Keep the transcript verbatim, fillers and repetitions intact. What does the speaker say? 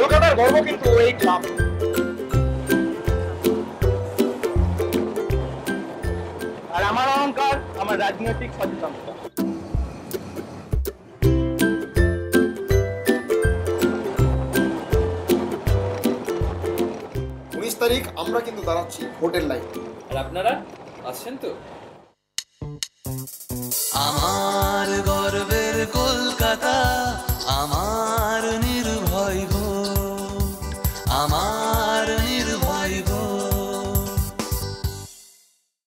কলকাতার গর্ব কিন্তু এই ক্লাব। আর আমার অহংকার আমার রাজনৈতিক সচেতনতা। উনিশ তারিখ আমরা কিন্তু দাঁড়াচ্ছি হোটেল লাইন। আর আপনারা আসছেন তো? আমার